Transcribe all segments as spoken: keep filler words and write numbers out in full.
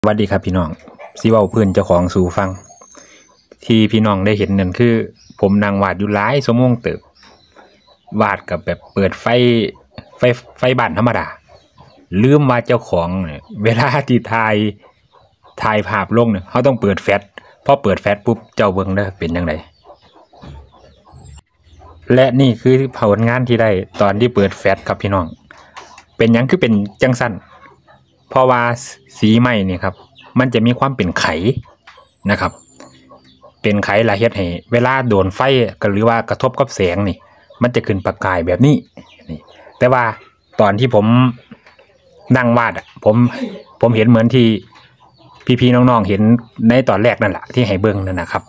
สวัสดีครับพี่น้องสิเว้าพื้นเจ้าของสู่ฟังที่พี่น้องได้เห็นนั่นคือผมนั่งวาดอยู่หลายชั่วโมงเติบวาดกับแบบเปิดไฟไฟไฟบ้านธรรมดาลืมว่าเจ้าของเนี่ยเวลาที่ถ่ายถ่ายภาพลงเนี่ยเขาต้องเปิดแฟลชพอเปิดแฟลชปุ๊บเจ้าเบิ่งได้เป็นยังไงและนี่คือผลงานที่ได้ตอนที่เปิดแฟลชครับพี่น้องเป็นยังคือเป็นจังสั้นเพราะว่าสีไม้นี่ครับมันจะมีความเป็นไขนะครับเป็นไขละเฮ็ดให้เวลาโดนไฟก็หรือว่ากระทบกับแสงนี่มันจะขึ้นประกายแบบนี้นี่แต่ว่าตอนที่ผมนั่งวาดอ่ะผมผมเห็นเหมือนที่พี่ๆน้องๆเห็นในตอนแรกนั่นแหละที่ให้เบิ่งนั่นนะครับ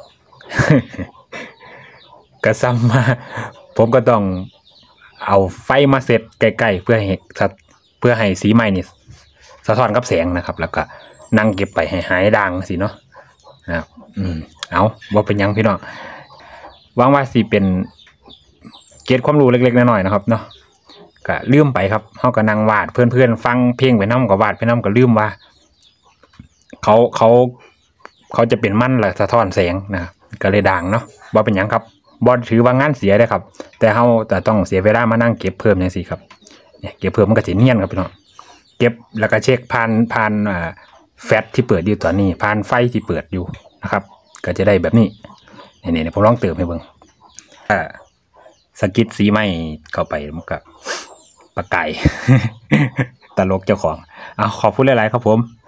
ก็ซ้ำมาผมก็ต้องเอาไฟมาเซตใกล้ๆเพื่อให้เพื่อให้สีไม้นี่สะท้อนกับแสงนะครับแล้วก็นั่งเก็บไปให้หายด่างสิเนาะนะครับอืมเอาว่าเป็นยังพี่น้องหวังว่าสิเป็นเก็บความรู้เล็กๆน้อยๆนะครับเนาะก็ลืมไปครับเฮาก็นั่งวาดเพื่อนๆฟังเพลงไปนำก็วาดไปนำก็ลืมว่าเขาเขาเขาจะเป็นมันแหละสะท้อนแสงนะก็เลยด่างเนาะว่าเป็นยังครับบอลถือว่างานเสียได้ครับแต่เฮาแต่ต้องเสียเวลามานั่งเก็บเพิ่มจังซี่ครับเนี่ยเก็บเพิ่มมันก็สิเนียนครับพี่น้องเก็บแล้วก็เช็คผ่านผ่านอ่าแฟลชที่เปิดอยู่ตอนนี้ผ่านไฟที่เปิดอยู่นะครับก็จะได้แบบนี้นี่ๆผมลองเติมให้เบิ่งอ่าสกิดสีไม้เข้าไปมันก็ประกาย ตลกเจ้าของเอาขอบคุณหลายๆครับผม